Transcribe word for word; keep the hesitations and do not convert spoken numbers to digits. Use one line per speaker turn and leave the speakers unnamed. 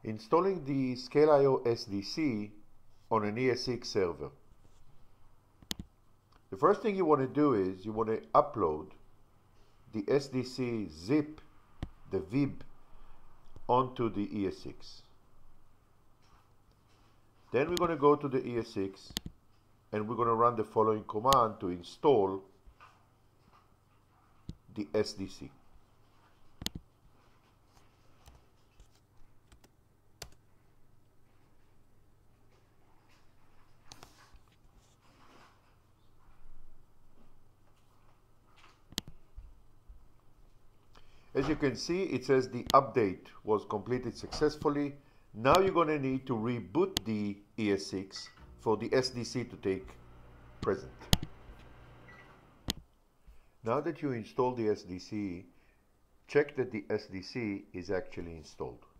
Installing the ScaleIO S D C on an E S X server. The first thing you want to do is you want to upload the S D C zip, the V B, onto the E S X. Then we're going to go to the E S X and we're going to run the following command to install the S D C. As you can see, it says the update was completed successfully. Now you're going to need to reboot the E S X for the S D C to take present. Now that you install the S D C, check that the S D C is actually installed.